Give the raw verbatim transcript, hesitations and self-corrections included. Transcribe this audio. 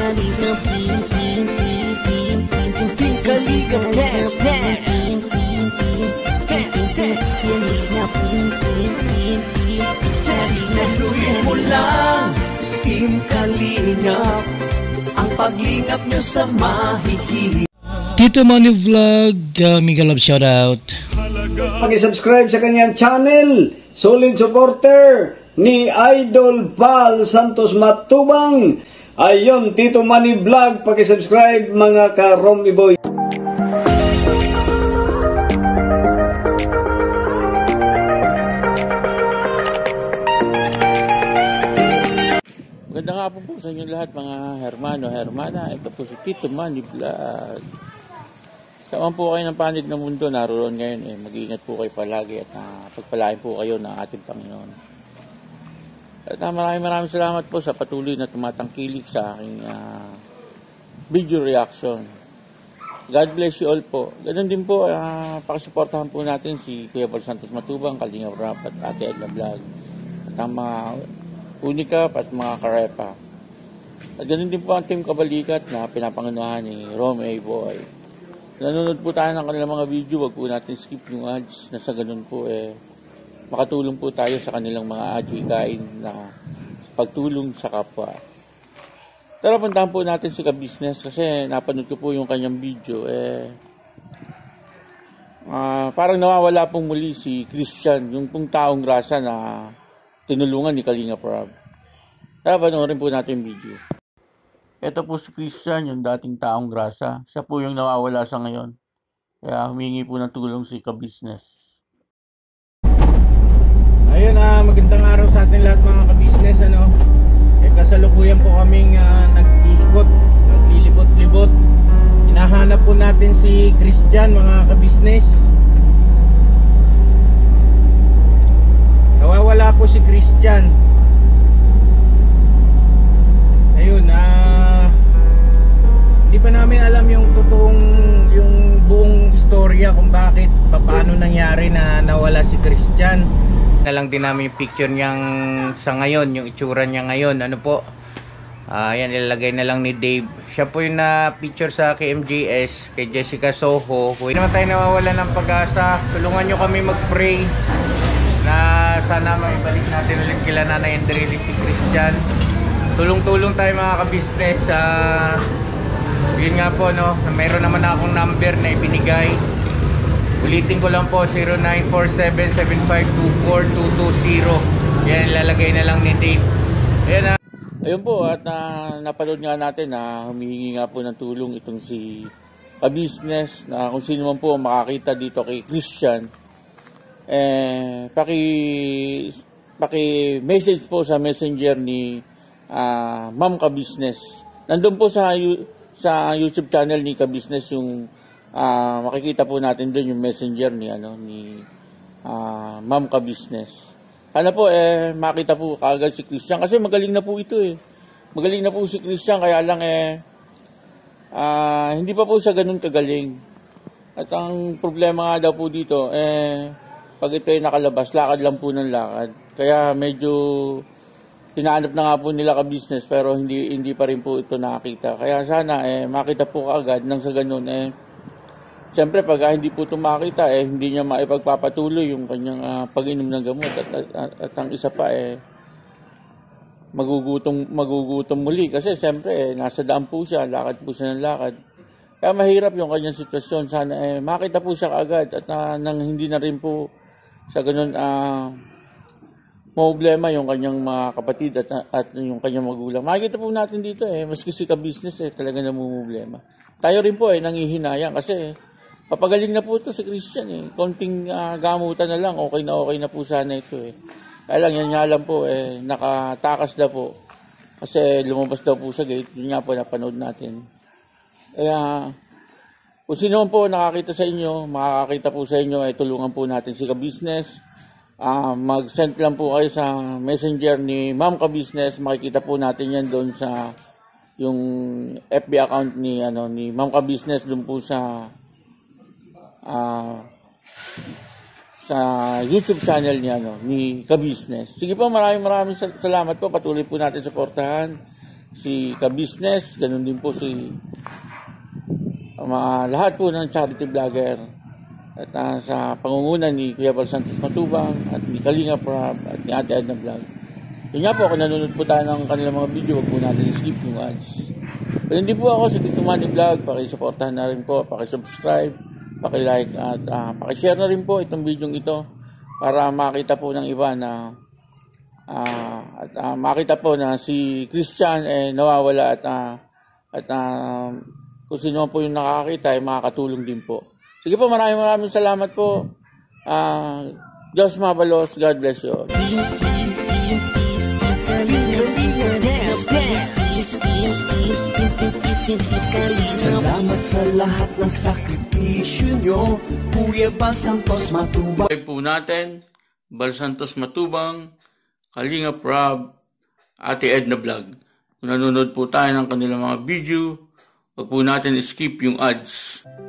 Team Kaligap Dance Dance. Nagluhin mo lang, Team Kalingap, ang paglingap nyo sa mahihirap. Tito Manny Vlog, uh, mega love shoutout. Pag-subscribe sa kanyang channel, solid supporter ni Idol Val Santos Matubang. Ayon, Tito Manny Vlog, pag-subscribe mga ka-Romney Boy. Maganda nga po po sa inyo lahat mga hermano, hermana. Ito po si Tito Manny Vlog. Saan po kayo ng panig ng mundo, naroon ngayon, eh, mag-iingat po kayo palagi at uh, pagpalain po kayo ng ating Panginoon. At uh, maraming maraming salamat po sa patuloy na tumatangkilik sa aking uh, video reaction. God bless you all po. Ganun din po, uh, pakisuportahan po natin si Kuya Val Santos Matubang, Kalingap Rap at Ate Edna Vlog. At ang mga Unicap at mga Karepa. At ganun din po ang Team Kabalikat na pinapangunahan ni Rome A. Boy. Nanonood po tayo ng kanilang mga video, wag po natin skip yung ads na sa ganun po eh makatulong po tayo sa kanilang mga adhikain na pagtulong sa kapwa. Tara, puntahan po natin si Ka-Business kasi napanood ko po yung kanyang video eh uh, parang nawawala pong muli si Christian, yung pong taong grasa na tinulungan ni Kalingap Rap. Tara, panoorin po natin yung video. Ito po si Christian, yung dating taong grasa. Siya po yung nawawala sa ngayon. Kaya humingi po ng tulong si Ka-Business. Ayun, uh, magandang araw sa atin lahat mga Ka-Business. Ano? Eh, kasalukuyan po kaming uh, nag-iikot, naglilibot-libot. Hinahanap po natin si Christian mga Ka-Business. Nawawala po si Christian. Ayun, ah, hindi pa namin alam yung totoong, yung buong istorya kung bakit, paano nangyari na nawala si Christian. Na lang din namin yung picture niyang sa ngayon, yung itsura niya ngayon, ano po. Ah, yan, ilalagay na lang ni Dave. Siya po yung na-picture sa K M J S, kay Jessica Soho. Kung naman tayo nawawala ng pag-asa, tulungan nyo kami mag-pray na sana maibalik natin ulit kila Nanay Andrely si Christian. Tulong-tulong tayo mga Ka-Business. Uh, yun nga po, no, mayroon naman akong number na ibinigay. Ulitin ko lang po, zero nine four seven seven five two four two two zero. Yan, ilalagay na lang ni Dave. Ayan, uh. Ayun po, at uh, napanood nga natin na humihingi nga po ng tulong itong si Ka-Business na kung sino man po makakita dito kay Christian. Eh, paki, paki message po sa messenger ni Uh, Ma'am Ka-Business. Nandun po sa sa YouTube channel ni Ka-Business yung uh, makikita po natin doon yung messenger ni ano ni uh, Ma'am Ka-Business. Ano po eh makita po kaagad si Christian kasi magaling na po ito eh. Magaling na po si Christian kaya lang eh uh, hindi pa po siya ganun kagaling. At ang problema nga daw po dito eh pag ito ay nakalabas, lakad lang po ng lakad. Kaya medyo hinahanap na nga po nila Ka-Business pero hindi hindi pa rin po ito nakita. Kaya sana eh makita po kaagad nang sa ganun eh. Siyempre pag ah, hindi po ito makita eh hindi niya maipagpapatuloy yung kanyang uh, pag-inom ng gamot at, at, at, at ang isa pa eh magugutom magugutom muli kasi siyempre eh nasa daan po siya, lakad po siya ng lakad. Kaya mahirap yung kanyang sitwasyon. Sana eh makita po siya kaagad at uh, nang hindi na rin po sa ganun ah uh, problema yung kanyang mga kapatid at, at yung kanyang magulang. Makikita po natin dito eh, maski si Ka-Business eh, talaga namumblema. Tayo rin po eh, nangihinayang kasi papagaling na po ito si Christian eh. Konting uh, gamutan na lang, okay na okay na po sana ito eh. Kaya lang, yan nga lang po eh, nakatakas na po. Kasi lumabas daw po sa gate, yun nga po napanood natin. Kaya, kung sino po nakakita sa inyo, makakakita po sa inyo, eh, tulungan po natin si Ka-Business. Uh, mag-send lang po kayo sa messenger ni Ma'am Ka-Business. Makikita po natin yan doon sa yung F B account ni ano ni Ma'am Ka-Business doon po sa uh, sa YouTube channel niya ano ni Ka-Business. Sige po, maraming maraming salamat po. Patuloy po natin suportahan si Ka-Business, ganun din po si uh, lahat po ng charity vlogger. At uh, sa pangungunan ni Kuya Bal Santos Matubang at ni Kalinga Prab at ni Ate Edna Vlog. Yun nga po, kung nanonood po tayo ng kanilang mga video, wag po natin skip yung ads. Kung hindi po ako si Tito Manny Vlog, pakisuportahan na rin po, pakisubscribe, pakilike at uh, pakishare na rin po itong video ito para makita po ng iba na uh, at uh, makita po na si Christian eh nawawala at uh, at uh, kung sino po yung nakakita ay makakatulong din po. Sige po, maraming maraming salamat po. Uh, Diyos mabalos, God bless you. Salamat sa lahat ng sakripisyo nyo, Kuya Bal Santos Matubang. Okay po natin, Bal Santos Matubang, Kalinga Prab, Ate Edna Vlog. Kung nanonood po tayo ng kanilang mga video, wag po natin skip yung ads.